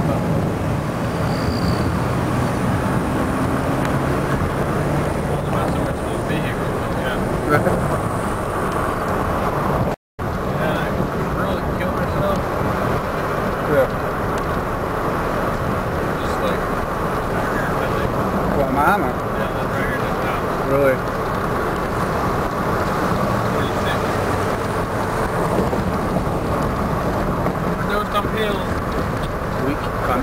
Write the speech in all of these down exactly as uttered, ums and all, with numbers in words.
Mama. Yeah, that's right here just now. Really? What do you think? We're doing some hills. Weak cunt.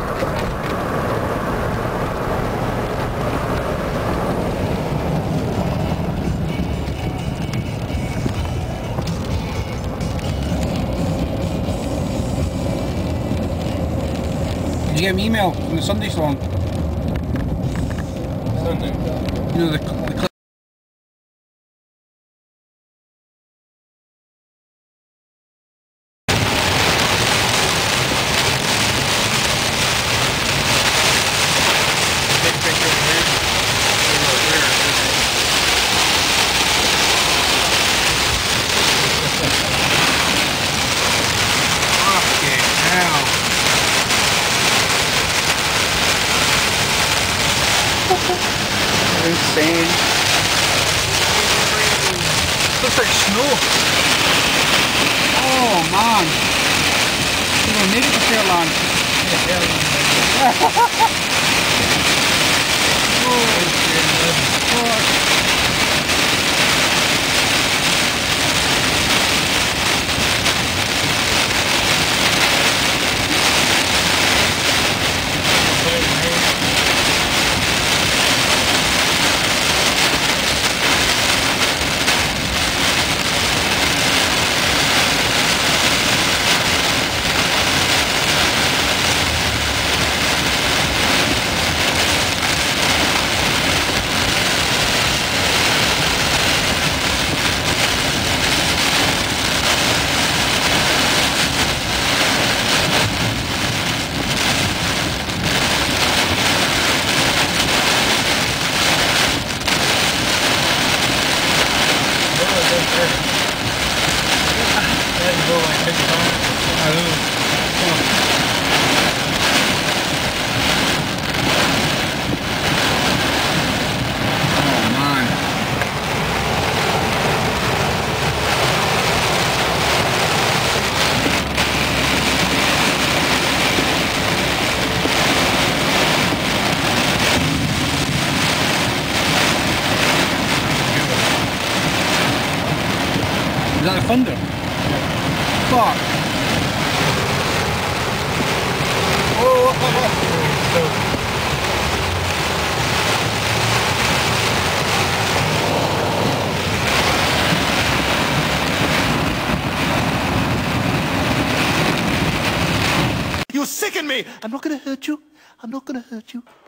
Did you get an email from the Sunday song? Sunday. You know, the, the clip. Take a picture over here. Over here. Fucking hell. Insane. Looks like snow. Oh man. You're gonna make it to Fairland. Oh, is that a thunder? Fuck. Oh, oh, oh, oh. You sicken me! I'm not gonna hurt you. I'm not gonna hurt you.